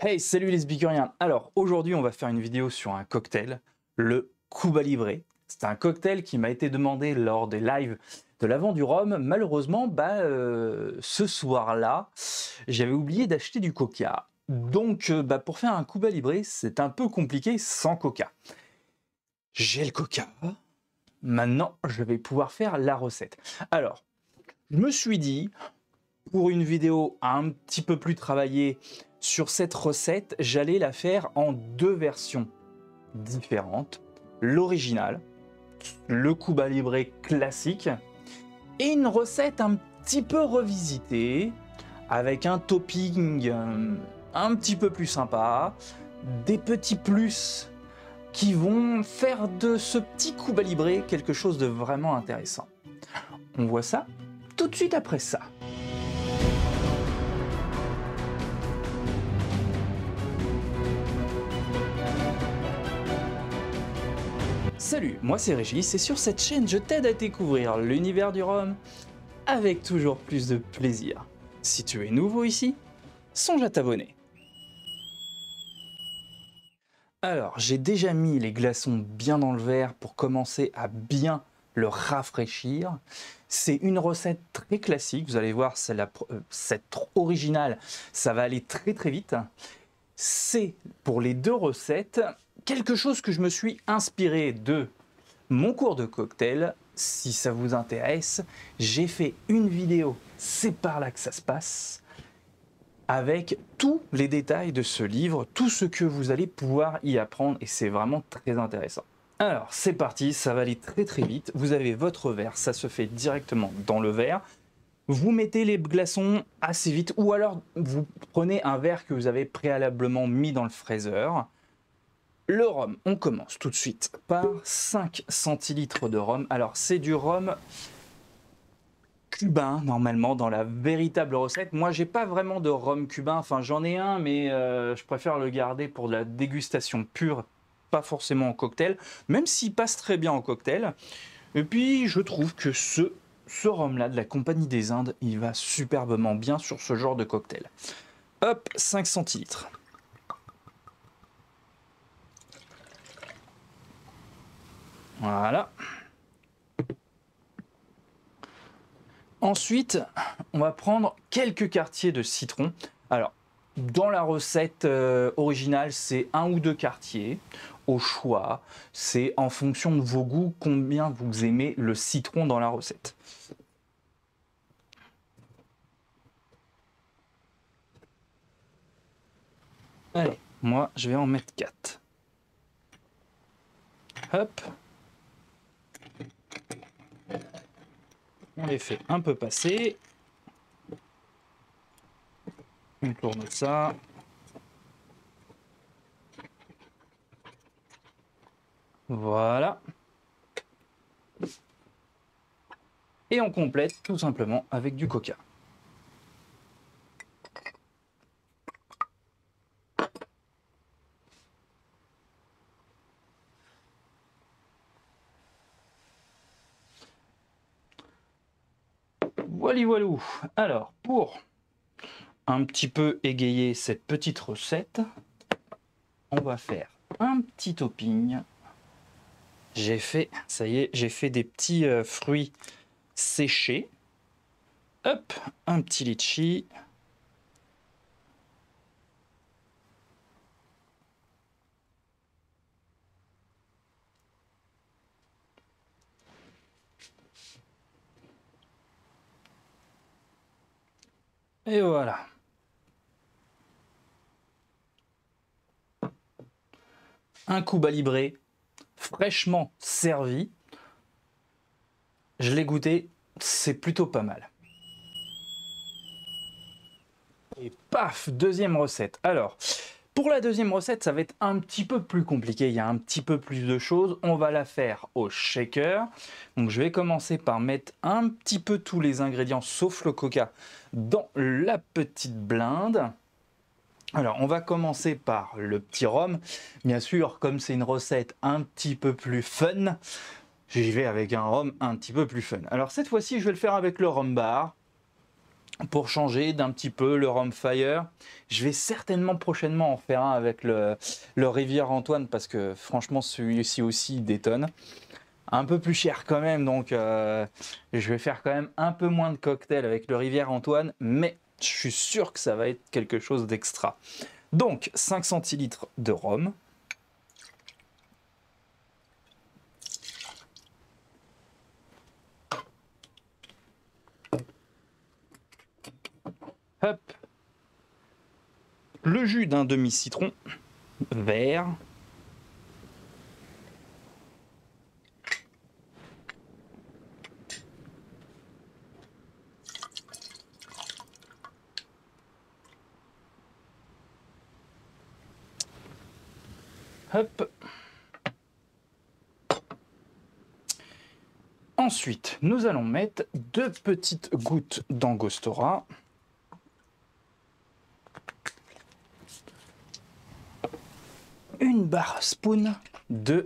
Hey, salut les Sbikuriens. Alors aujourd'hui on va faire une vidéo sur un cocktail, le Cuba Libre. C'est un cocktail qui m'a été demandé lors des lives de l'Avent du Rhum. Malheureusement, ce soir-là, j'avais oublié d'acheter du coca. Donc pour faire un Cuba Libre, c'est un peu compliqué sans coca. J'ai le coca. Maintenant, je vais pouvoir faire la recette. Alors, je me suis dit, pour une vidéo un petit peu plus travaillée sur cette recette, j'allais la faire en deux versions différentes. L'original, le Cuba Libre classique, et une recette un petit peu revisitée, avec un topping un petit peu plus sympa, des petits plus qui vont faire de ce petit Cuba Libre quelque chose de vraiment intéressant. On voit ça tout de suite après ça. Salut, moi c'est Régis et sur cette chaîne je t'aide à découvrir l'univers du rhum avec toujours plus de plaisir. Si tu es nouveau ici, songe à t'abonner. Alors, j'ai déjà mis les glaçons bien dans le verre pour commencer à bien le rafraîchir. C'est une recette très classique, vous allez voir, cette originale, ça va aller très très vite. C'est pour les deux recettes quelque chose que je me suis inspiré de mon cours de cocktail. Si ça vous intéresse, j'ai fait une vidéo, c'est par là que ça se passe, avec tous les détails de ce livre, tout ce que vous allez pouvoir y apprendre, et c'est vraiment très intéressant. Alors c'est parti, ça va aller très très vite. Vous avez votre verre, ça se fait directement dans le verre. Vous mettez les glaçons assez vite, ou alors vous prenez un verre que vous avez préalablement mis dans le freezer. Le rhum, on commence tout de suite par 5 centilitres de rhum. Alors c'est du rhum cubain normalement dans la véritable recette. Moi j'ai pas vraiment de rhum cubain, enfin j'en ai un mais je préfère le garder pour de la dégustation pure, pas forcément en cocktail, même s'il passe très bien en cocktail. Et puis je trouve que ce rhum là de la Compagnie des Indes, il va superbement bien sur ce genre de cocktail. Hop, 5 centilitres. Voilà. Ensuite, on va prendre quelques quartiers de citron. Alors, dans la recette originale, c'est 1 ou 2 quartiers au choix. C'est en fonction de vos goûts, combien vous aimez le citron dans la recette. Allez, moi, je vais en mettre 4. Hop. On les fait un peu passer. On tourne ça. Voilà. Et on complète tout simplement avec du coca. Voilà, voilà. Alors, pour un petit peu égayer cette petite recette, on va faire un petit topping. J'ai fait, ça y est, j'ai fait des petits fruits séchés. Hop, un petit litchi. Et voilà. Un Cuba Libre fraîchement servi. Je l'ai goûté, c'est plutôt pas mal. Et paf, deuxième recette. Alors, pour la deuxième recette, ça va être un petit peu plus compliqué. Il y a un petit peu plus de choses. On va la faire au shaker. Donc, je vais commencer par mettre un petit peu tous les ingrédients, sauf le coca, dans la petite blinde. Alors, on va commencer par le petit rhum. Bien sûr, comme c'est une recette un petit peu plus fun, j'y vais avec un rhum un petit peu plus fun. Alors, cette fois-ci, je vais le faire avec le rhum bar. pour changer d'un petit peu le Rhum Fire. Je vais certainement prochainement en faire un avec le Rivière Antoine parce que franchement celui-ci aussi il détonne. Un peu plus cher quand même, donc je vais faire quand même un peu moins de cocktails avec le Rivière Antoine, mais je suis sûr que ça va être quelque chose d'extra. Donc 5 centilitres de rhum. Hop. Le jus d'un demi-citron vert. Hop. Ensuite, nous allons mettre 2 petites gouttes d'angostura. Une barre spoon de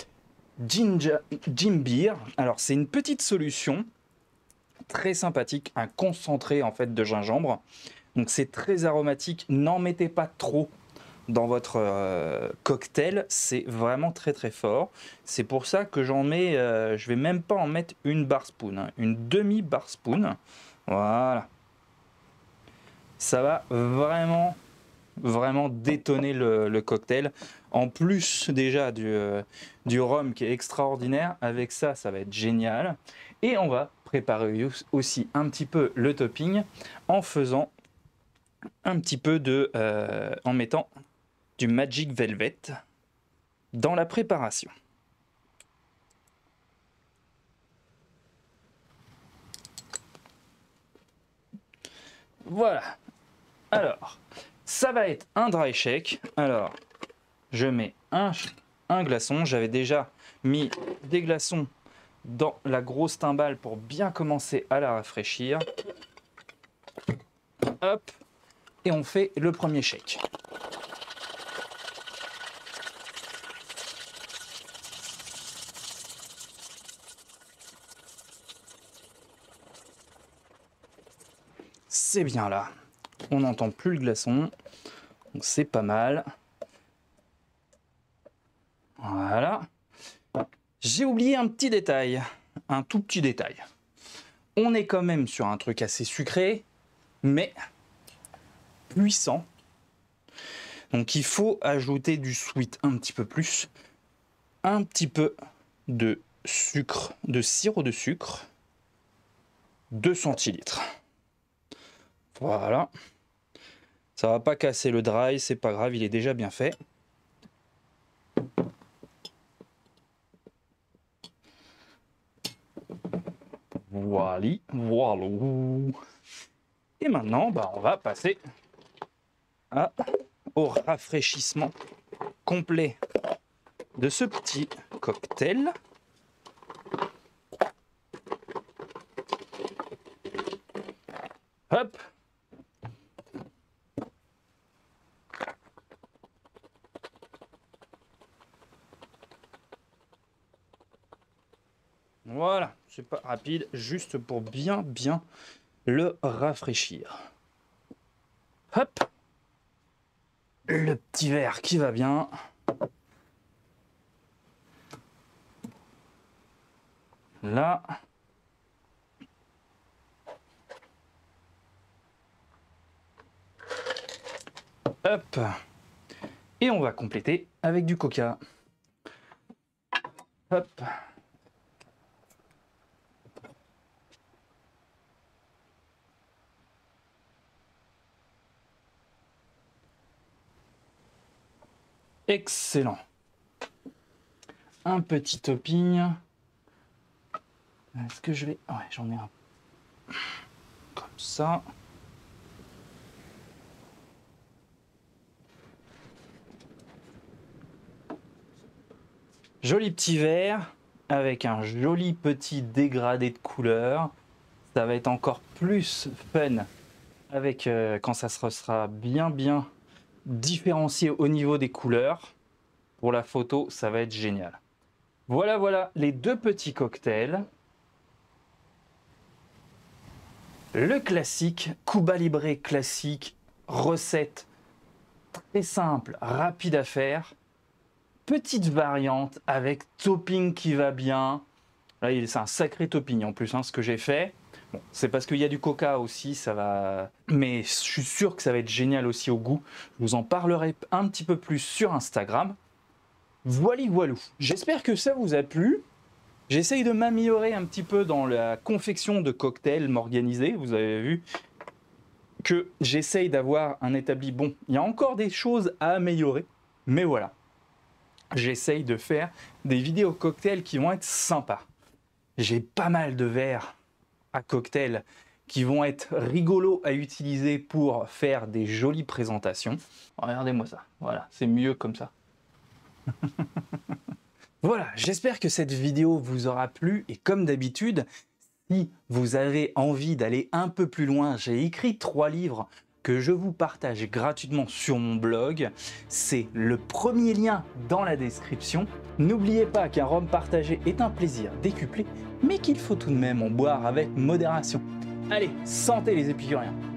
ginger. Alors, c'est une petite solution très sympathique, un concentré en fait de gingembre. Donc, c'est très aromatique. N'en mettez pas trop dans votre cocktail, c'est vraiment très très fort. C'est pour ça que j'en mets, je vais même pas en mettre une bar spoon, hein, une demi bar spoon. Voilà. Ça va vraiment détonner le cocktail. En plus déjà du rhum qui est extraordinaire, avec ça, ça va être génial. Et on va préparer aussi un petit peu le topping en faisant un petit peu en mettant du Magic Velvet dans la préparation. Voilà. Alors, ça va être un dry shake. Alors, je mets un glaçon. J'avais déjà mis des glaçons dans la grosse timbale pour bien commencer à la rafraîchir. Hop. Et on fait le premier shake. C'est bien là. On n'entend plus le glaçon. Donc c'est pas mal. Voilà. J'ai oublié un petit détail. Un tout petit détail. On est quand même sur un truc assez sucré, mais puissant. Donc il faut ajouter du sweet un petit peu plus. Un petit peu de sucre, de sirop de sucre. 2 centilitres. Voilà. Ça va pas casser le dry, c'est pas grave, il est déjà bien fait. Voilà. Et maintenant, on va passer au rafraîchissement complet de ce petit cocktail. Hop. Voilà, c'est pas rapide, juste pour bien le rafraîchir. Hop. Le petit verre qui va bien. Là. Hop. Et on va compléter avec du coca. Hop. Excellent. Un petit topping. Est-ce que je vais... Ouais, j'en ai un. Comme ça. Joli petit verre avec un joli petit dégradé de couleur. Ça va être encore plus fun avec quand ça sera bien différencié au niveau des couleurs. Pour la photo, ça va être génial. Voilà les 2 petits cocktails. le classique, Cuba Libre classique, recette très simple, rapide à faire, petite variante avec topping qui va bien. Là, c'est un sacré topping en plus, hein, ce que j'ai fait. Bon, c'est parce qu'il y a du coca aussi, ça va. Mais je suis sûr que ça va être génial aussi au goût. Je vous en parlerai un petit peu plus sur Instagram. Voilà, voilou. J'espère que ça vous a plu. J'essaye de m'améliorer un petit peu dans la confection de cocktails, m'organiser. Vous avez vu que j'essaye d'avoir un établi bon. Il y a encore des choses à améliorer, mais voilà. J'essaye de faire des vidéos cocktails qui vont être sympas. J'ai pas mal de verres à cocktail qui vont être rigolos à utiliser pour faire des jolies présentations. Regardez-moi ça, voilà, c'est mieux comme ça. Voilà, j'espère que cette vidéo vous aura plu et comme d'habitude, si vous avez envie d'aller un peu plus loin, j'ai écrit 3 livres que je vous partage gratuitement sur mon blog. C'est le premier lien dans la description. N'oubliez pas qu'un rhum partagé est un plaisir décuplé, mais qu'il faut tout de même en boire avec modération. Allez, santé les épicuriens!